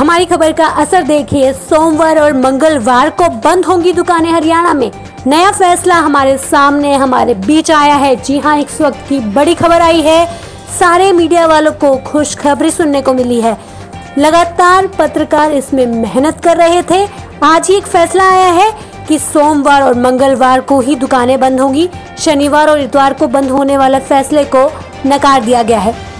हमारी खबर का असर देखिए। सोमवार और मंगलवार को बंद होंगी दुकानें हरियाणा में। नया फैसला हमारे सामने हमारे बीच आया है। जी हां, इस वक्त की बड़ी खबर आई है। सारे मीडिया वालों को खुशखबरी सुनने को मिली है। लगातार पत्रकार इसमें मेहनत कर रहे थे। आज ही एक फैसला आया है कि सोमवार और मंगलवार को ही दुकानें बंद होंगी। शनिवार और इतवार को बंद होने वाले फैसले को नकार दिया गया है।